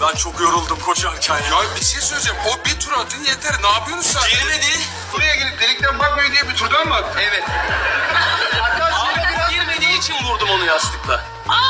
Ben çok yoruldum koşarken ya. Ya bir şey söyleyeceğim. O bir tur atın yeter. Ne yapıyorsunuz sen? Girmedi. Buraya gelip delikten bakmayın diye bir turdan mı attın? Evet. Hatta girmediği için vurdum onu yastıkla.